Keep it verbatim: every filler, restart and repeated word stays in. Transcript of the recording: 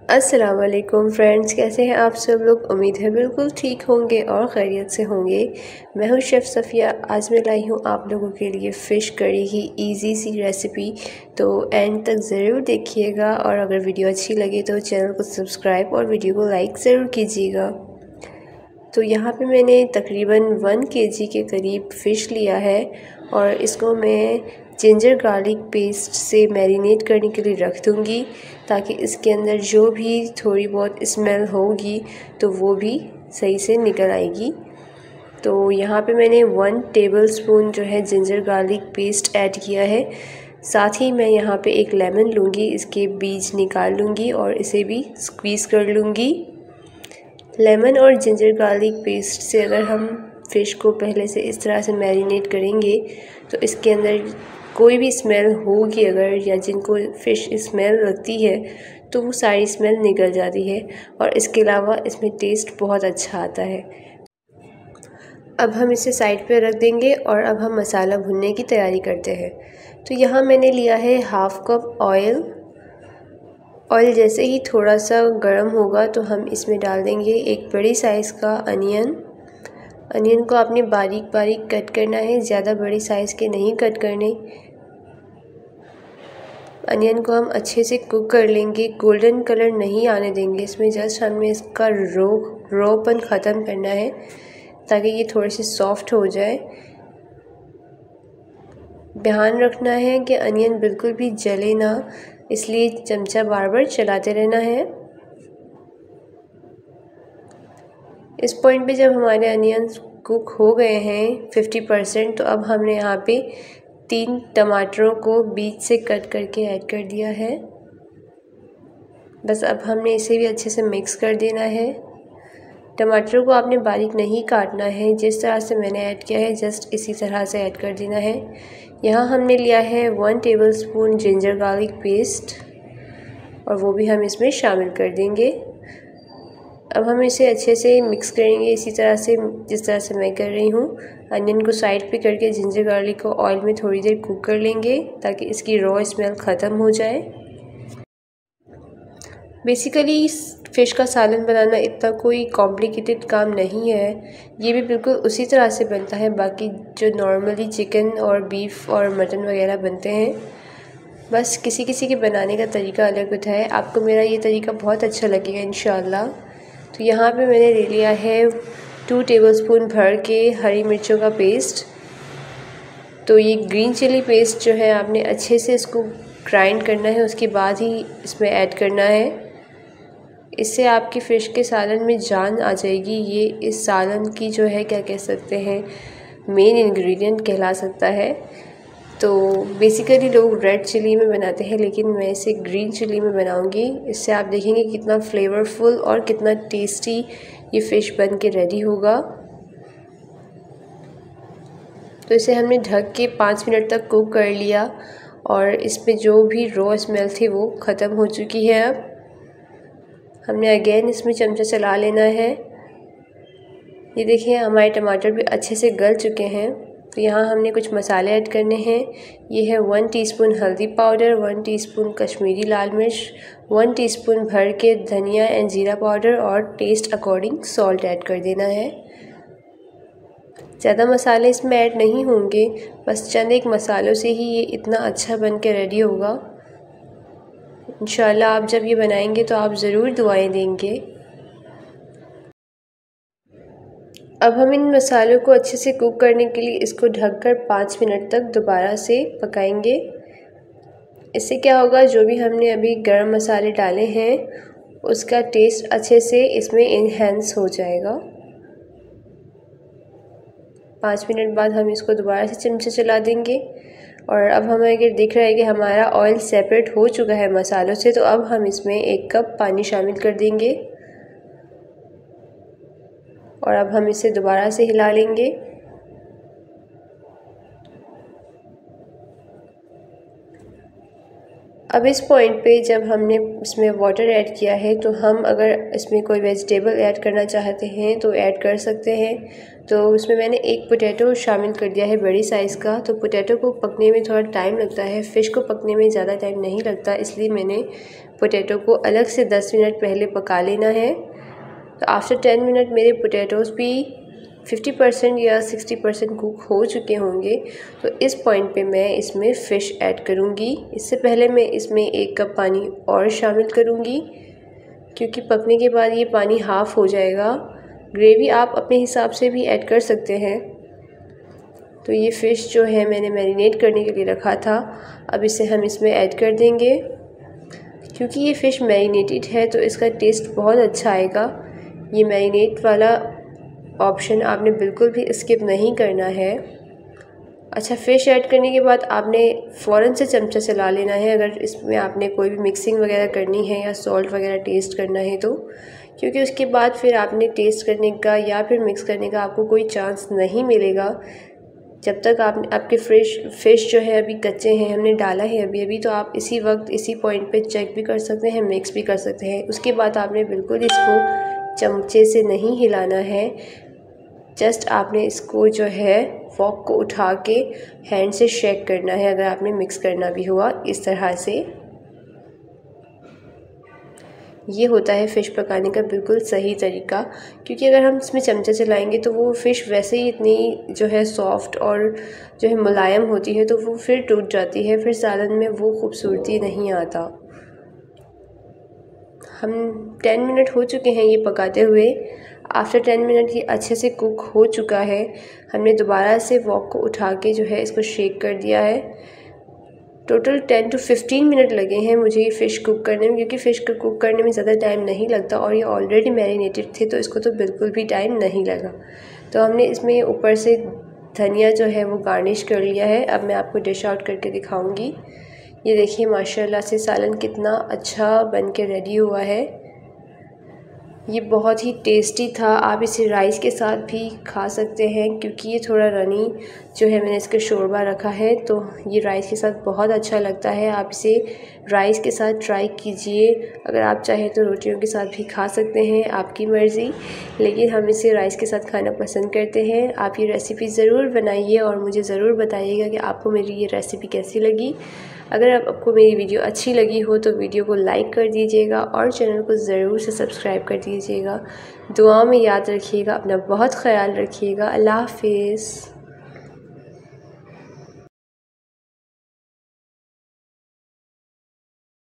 अस्सलाम वालेकुम फ्रेंड्स, कैसे हैं आप सब लोग। उम्मीद है बिल्कुल ठीक होंगे और खैरियत से होंगे। मैं हूं शेफ़ सफ़िया। आज मैं लाई हूं आप लोगों के लिए फ़िश करी की इजी सी रेसिपी, तो एंड तक ज़रूर देखिएगा। और अगर वीडियो अच्छी लगे तो चैनल को सब्सक्राइब और वीडियो को लाइक ज़रूर कीजिएगा। तो यहाँ पे मैंने तकरीबन वन केजी के करीब फ़िश लिया है और इसको मैं जिंजर गार्लिक पेस्ट से मैरिनेट करने के लिए रख दूँगी, ताकि इसके अंदर जो भी थोड़ी बहुत स्मेल होगी तो वो भी सही से निकल आएगी। तो यहाँ पे मैंने वन टेबलस्पून जो है जिंजर गार्लिक पेस्ट ऐड किया है। साथ ही मैं यहाँ पे एक लेमन लूँगी, इसके बीज निकाल लूँगी और इसे भी स्क्वीज़ कर लूँगी। लेमन और जिंजर गार्लिक पेस्ट से अगर हम फ़िश को पहले से इस तरह से मैरिनेट करेंगे तो इसके अंदर कोई भी स्मेल होगी अगर, या जिनको फ़िश स्मेल लगती है तो वो सारी स्मेल निकल जाती है और इसके अलावा इसमें टेस्ट बहुत अच्छा आता है। अब हम इसे साइड पे रख देंगे और अब हम मसाला भुनने की तैयारी करते हैं। तो यहाँ मैंने लिया है हाफ़ कप ऑयल। ऑयल जैसे ही थोड़ा सा गर्म होगा तो हम इसमें डाल देंगे एक बड़ी साइज़ का अनियन। अनियन को आपने बारीक बारीक कट करना है, ज़्यादा बड़ी साइज़ के नहीं कट करने। अनियन को हम अच्छे से कुक कर लेंगे, गोल्डन कलर नहीं आने देंगे इसमें, जस्ट हमें इसका रो रोपन ख़त्म करना है ताकि ये थोड़े से सॉफ्ट हो जाए। ध्यान रखना है कि अनियन बिल्कुल भी जले ना, इसलिए चमचा बार बार चलाते रहना है। इस पॉइंट पे जब हमारे अनियंस कुक हो गए हैं फिफ्टी परसेंट, तो अब हमने यहाँ पे तीन टमाटरों को बीच से कट करके ऐड कर दिया है। बस अब हमने इसे भी अच्छे से मिक्स कर देना है। टमाटर को आपने बारीक नहीं काटना है, जिस तरह से मैंने ऐड किया है जस्ट इसी तरह से ऐड कर देना है। यहाँ हमने लिया है one tablespoon ginger garlic paste और वो भी हम इसमें शामिल कर देंगे। अब हम इसे अच्छे से मिक्स करेंगे इसी तरह से, जिस तरह से मैं कर रही हूँ। अनियन को साइड पे करके जिंजर गार्लिक को ऑयल में थोड़ी देर कुक कर लेंगे ताकि इसकी रॉ स्मेल ख़त्म हो जाए। बेसिकली फ़िश का सालन बनाना इतना कोई कॉम्प्लिकेटेड काम नहीं है, ये भी बिल्कुल उसी तरह से बनता है बाकी जो नॉर्मली चिकन और बीफ और मटन वगैरह बनते हैं। बस किसी किसी के बनाने का तरीका अलग होता है। आपको मेरा ये तरीका बहुत अच्छा लगेगा इंशाल्लाह। तो यहाँ पे मैंने ले लिया है टू टेबलस्पून भर के हरी मिर्चों का पेस्ट। तो ये ग्रीन चिली पेस्ट जो है आपने अच्छे से इसको ग्राइंड करना है, उसके बाद ही इसमें ऐड करना है। इससे आपकी फ़िश के सालन में जान आ जाएगी। ये इस सालन की जो है क्या कह सकते हैं मेन इंग्रेडिएंट कहला सकता है। तो बेसिकली लोग रेड चिली में बनाते हैं, लेकिन मैं इसे ग्रीन चिली में बनाऊंगी। इससे आप देखेंगे कितना फ्लेवरफुल और कितना टेस्टी ये फ़िश बन के रेडी होगा। तो इसे हमने ढक के पाँच मिनट तक कुक कर लिया और इसमें जो भी रॉ स्मेल थी वो ख़त्म हो चुकी है। अब हमने अगेन इसमें चमचा चला लेना है। ये देखिए हमारे टमाटर भी अच्छे से गल चुके हैं। तो यहाँ हमने कुछ मसाले ऐड करने हैं। ये है वन टीस्पून हल्दी पाउडर, वन टीस्पून कश्मीरी लाल मिर्च, वन टीस्पून भर के धनिया एंड जीरा पाउडर और टेस्ट अकॉर्डिंग सॉल्ट ऐड कर देना है। ज़्यादा मसाले इसमें ऐड नहीं होंगे, बस चंद एक मसालों से ही ये इतना अच्छा बन के रेडी होगा। इंशाल्लाह आप जब ये बनाएंगे तो आप ज़रूर दुआएं देंगे। अब हम इन मसालों को अच्छे से कुक करने के लिए इसको ढककर पाँच मिनट तक दोबारा से पकाएंगे। इससे क्या होगा, जो भी हमने अभी गरम मसाले डाले हैं उसका टेस्ट अच्छे से इसमें इन्हेंस हो जाएगा। पाँच मिनट बाद हम इसको दोबारा से चमचा चला देंगे और अब हमें अगर दिख रहा है कि हमारा ऑयल सेपरेट हो चुका है मसालों से, तो अब हम इसमें एक कप पानी शामिल कर देंगे और अब हम इसे दोबारा से हिला लेंगे। अब इस पॉइंट पे जब हमने इसमें वाटर ऐड किया है, तो हम अगर इसमें कोई वेजिटेबल ऐड करना चाहते हैं तो ऐड कर सकते हैं। तो इसमें मैंने एक पोटैटो शामिल कर दिया है बड़ी साइज़ का। तो पोटैटो को पकने में थोड़ा टाइम लगता है, फ़िश को पकने में ज़्यादा टाइम नहीं लगता, इसलिए मैंने पोटैटो को अलग से दस मिनट पहले पका लेना है। तो आफ्टर टेन मिनट मेरे पोटैटोज़ भी फिफ्टी परसेंट या सिक्सटी परसेंट कुक हो चुके होंगे। तो इस पॉइंट पे मैं इसमें फ़िश ऐड करूँगी। इससे पहले मैं इसमें एक कप पानी और शामिल करूँगी, क्योंकि पकने के बाद ये पानी हाफ़ हो जाएगा। ग्रेवी आप अपने हिसाब से भी ऐड कर सकते हैं। तो ये फ़िश जो है मैंने मैरिनेट करने के लिए रखा था, अब इसे हम इसमें ऐड कर देंगे। क्योंकि ये फ़िश मैरिनेटेड है तो इसका टेस्ट बहुत अच्छा आएगा। ये मैरिनेट वाला ऑप्शन आपने बिल्कुल भी स्किप नहीं करना है। अच्छा, फ़िश ऐड करने के बाद आपने फ़ौरन से चमचा चला लेना है अगर इसमें आपने कोई भी मिक्सिंग वगैरह करनी है या सॉल्ट वगैरह टेस्ट करना है तो, क्योंकि उसके बाद फिर आपने टेस्ट करने का या फिर मिक्स करने का आपको कोई चांस नहीं मिलेगा। जब तक आप आपके फ्रेश फ़िश जो है अभी कच्चे हैं, हमने डाला है अभी अभी, तो आप इसी वक्त इसी पॉइंट पे चेक भी कर सकते हैं, मिक्स भी कर सकते हैं। उसके बाद आपने बिल्कुल इसको चमचे से नहीं हिलाना है, जस्ट आपने इसको जो है फॉक को उठा के हैंड से शेक करना है अगर आपने मिक्स करना भी हुआ इस तरह से। ये होता है फ़िश पकाने का बिल्कुल सही तरीका, क्योंकि अगर हम इसमें चमचा चलाएंगे तो वो फ़िश वैसे ही इतनी जो है सॉफ्ट और जो है मुलायम होती है, तो वो फिर टूट जाती है, फिर सालन में वो खूबसूरती नहीं आता। हम टेन मिनट हो चुके हैं ये पकाते हुए। आफ्टर टेन मिनट ये अच्छे से कुक हो चुका है। हमने दोबारा से वॉक को उठा के जो है इसको शेक कर दिया है। Total ten to fifteen minute लगे हैं मुझे ये फ़िश कुक करने में, क्योंकि फ़िश को कुक करने में ज़्यादा टाइम नहीं लगता और ये ऑलरेडी मैरिनेटेड थे तो इसको तो बिल्कुल भी टाइम नहीं लगा। तो हमने इसमें ऊपर से धनिया जो है वो गार्निश कर लिया है। अब मैं आपको डिश आउट करके दिखाऊंगी। ये देखिए माशाल्लाह से सालन कितना अच्छा बन के रेडी हुआ है। ये बहुत ही टेस्टी था। आप इसे राइस के साथ भी खा सकते हैं, क्योंकि ये थोड़ा रनी जो है मैंने इसका शोरबा रखा है तो ये राइस के साथ बहुत अच्छा लगता है। आप इसे राइस के साथ ट्राई कीजिए। अगर आप चाहें तो रोटियों के साथ भी खा सकते हैं, आपकी मर्ज़ी, लेकिन हम इसे राइस के साथ खाना पसंद करते हैं। आप ये रेसिपी ज़रूर बनाइए और मुझे ज़रूर बताइएगा कि आपको मेरी ये रेसिपी कैसी लगी। अगर आपको मेरी वीडियो अच्छी लगी हो तो वीडियो को लाइक कर दीजिएगा और चैनल को ज़रूर से सब्सक्राइब कर दीजिएगा। दुआ में याद रखिएगा, अपना बहुत ख्याल रखिएगा। अल्लाह हाफ़िज़।